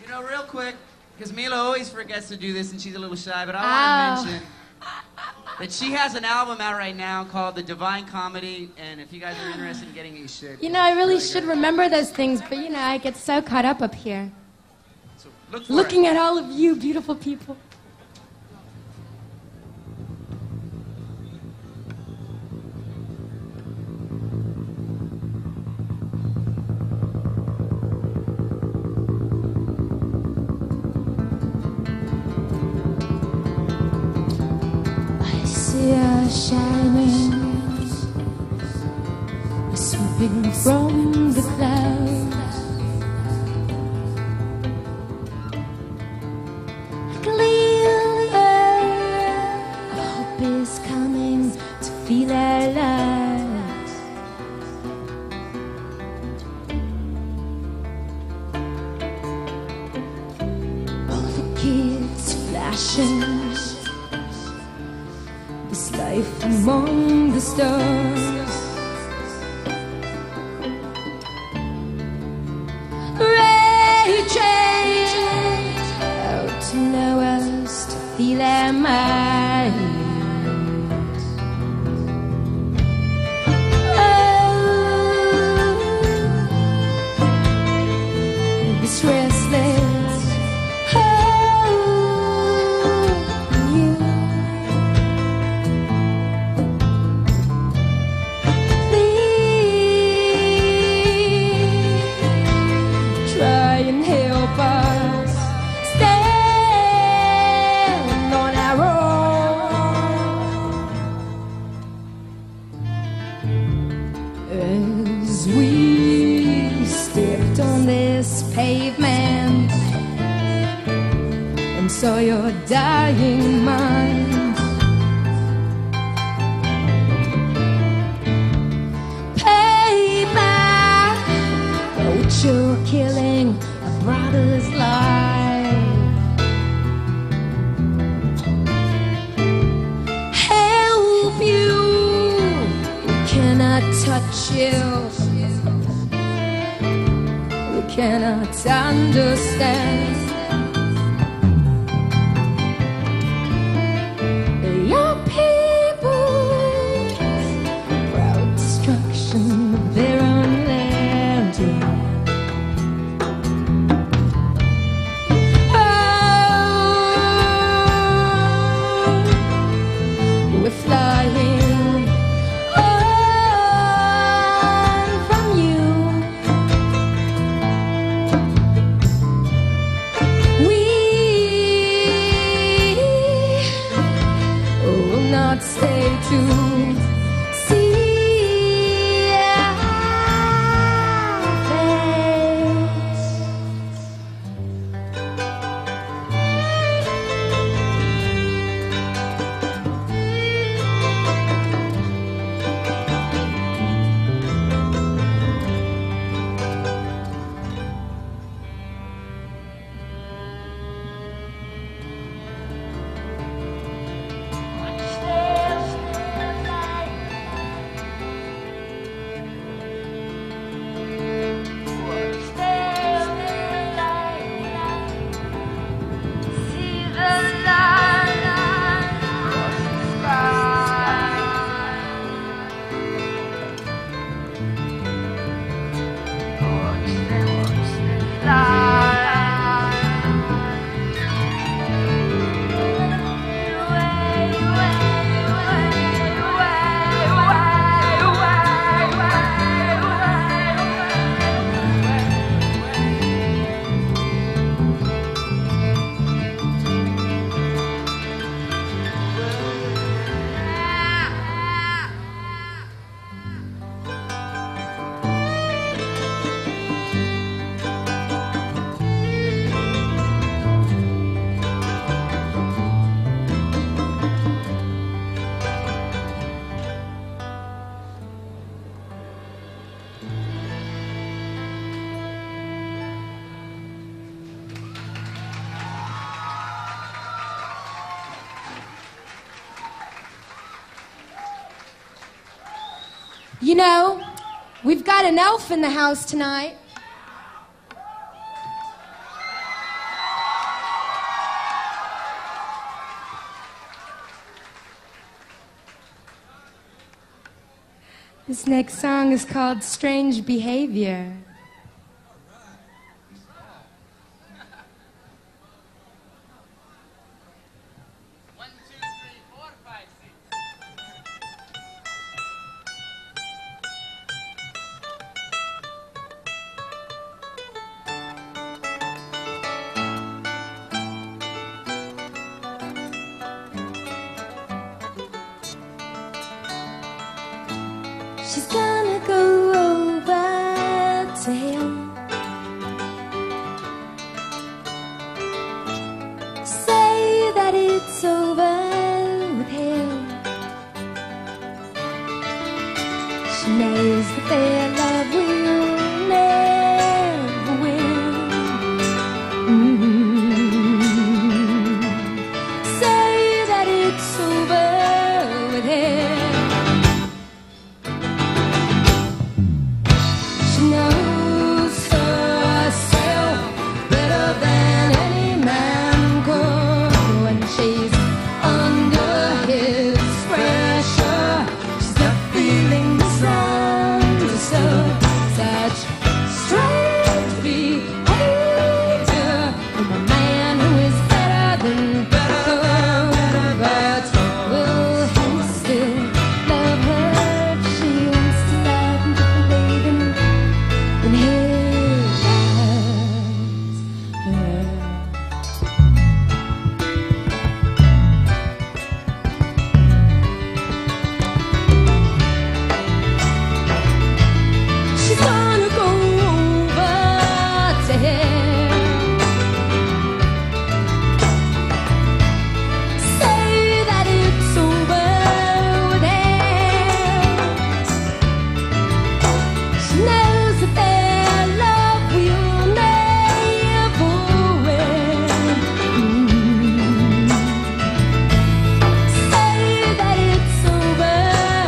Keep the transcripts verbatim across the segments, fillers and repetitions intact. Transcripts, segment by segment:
You know, real quick, because Mila always forgets to do this and she's a little shy, but I Oh. want to mention that she has an album out right now called The Divine Comedy, and if you guys are interested in getting it, you should. You know, I really Really should good. remember those things, but you know, I get so caught up up here. So look for Looking it. at all of you beautiful people. I see a shining, sweeping from the clouds. Hope is coming to feel our lives. All the kids flashing, this life among the stars. Raging out to know us, to feel our minds. Oh, this restless hope in you. Please try and help us stand on our own. As we stepped on this pavement and saw your dying mind, payback for what you're killing a brother's life. Help you, we cannot touch you, we cannot understand. Your people's proud destruction of their own land. Oh, we're flying on from you. We will not stay to see our face. You know, we've got an elf in the house tonight. This next song is called Strange Behavior. One, two, three, four, five, six. She's gonna go over to him, say that it's over with him. She knows that their love will never win. Mm-hmm. Say that it's over with him. She knows herself better than any man could. When she's under his pressure, she's not feeling misunderstood. Such strange behavior from a man who is better than better, but will he still love her if she wants to love and to believe in in his eyes? She's gonna go over to him, say that it's over with him. She knows that their love will never win. Mm. Say that it's over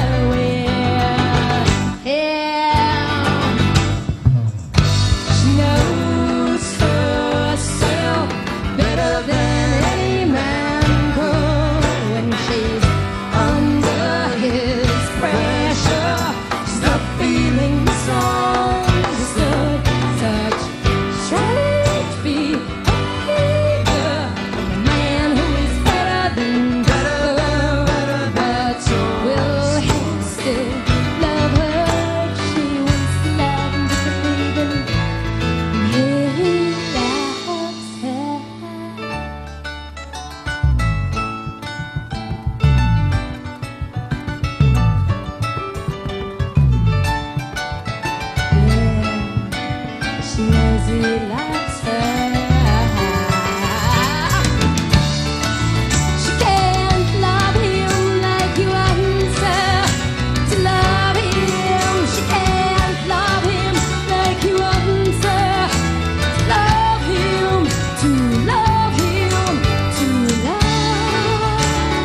with him. She knows herself better than any man could. When she's under his pressure, she's not feeling misunderstood. Such strange behavior from a man who is better than better, but will he still love her if she wants to love and to believe in he loves her? Yeah, she knows he loves her. She can't love him like he wants her to love him. She can't love him like he wants her to love him, to love him, to love.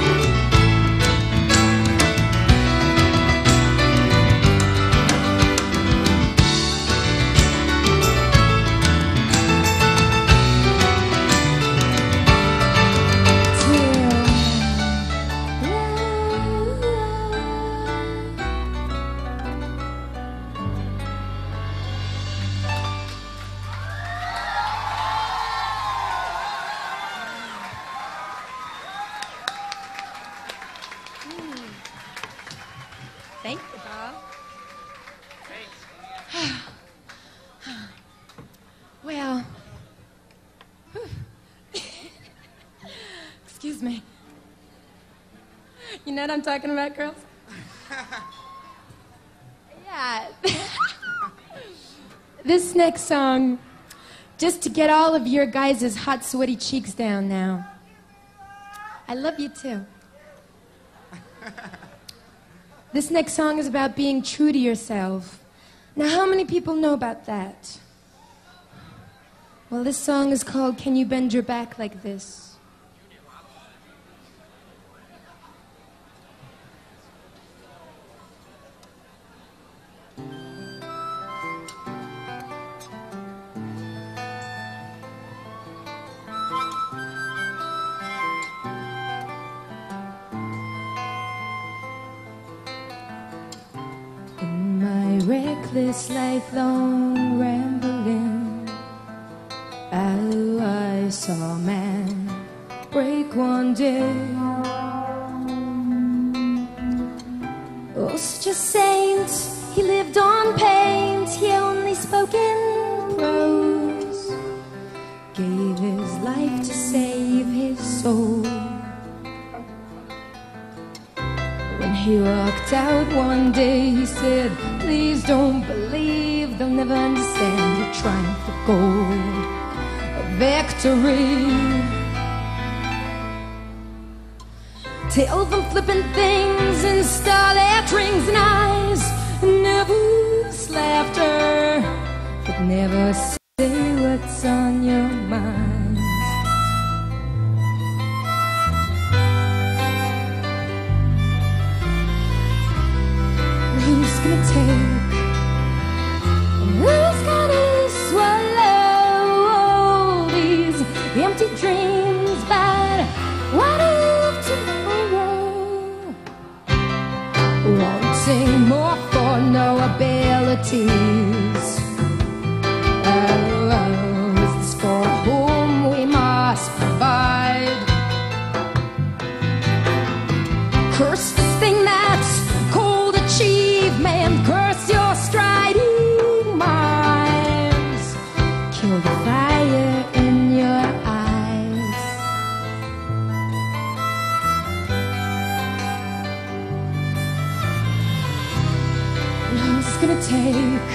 Thank you, Bob. Well, excuse me. You know what I'm talking about, girls? Yeah. This next song, just to get all of your guys' hot, sweaty cheeks down now. I love you too. This next song is about being true to yourself. Now, how many people know about that? Well, this song is called Can You Bend Your Back Like This? this lifelong rambling. Oh, I saw a man break one day. Oh, such a saint, he lived on paint, he only spoke in prose, gave his life to save his soul. When he walked out one day, he said, please don't believe, they'll never understand the triumph of gold, of victory. Tell them flipping things and starlit rings and eyes, and nervous laughter, but never say what's on your mind. Who's gonna take, and who's gonna swallow all these empty dreams? But what if tomorrow, wanting more for no abilities? Oh, oh, is this for whom we must provide? Curse this thing that's called achievement, curse your striding minds, kill the fire in your eyes. And who's gonna take,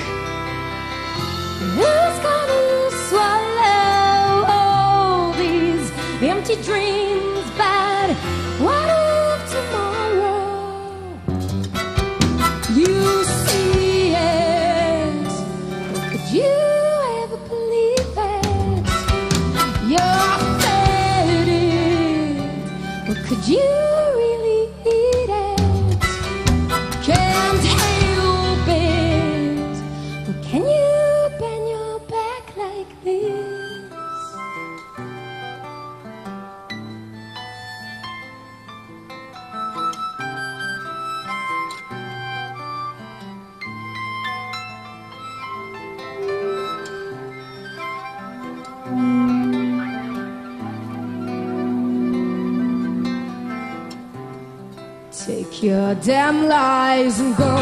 who's gonna swallow all these empty dreams? But what if tomorrow you see it? Or could you ever believe it? You're faded. Or could you really eat it? Can't help it. Or can you bend your back like this? Take your damn lies and go.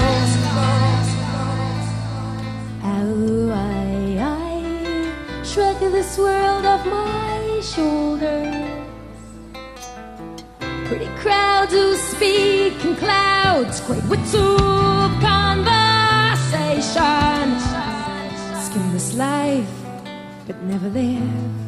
Oh, I, I shrug this world off my shoulders. Pretty crowds who speak in clouds, great wits of conversation. Skim this life, but never live.